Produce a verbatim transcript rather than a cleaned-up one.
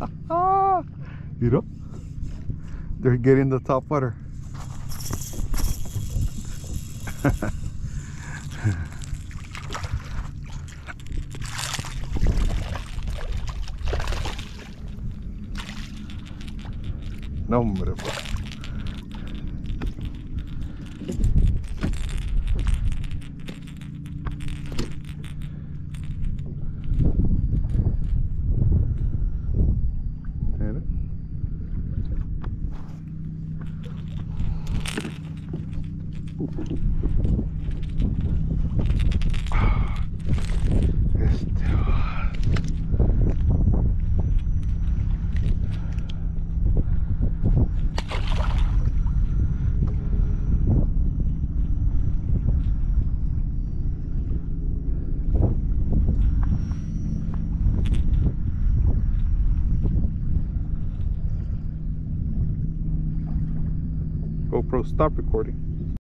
You know, they're getting the top water. No, hombre, bro. Mira. Este. GoPro, stop recording.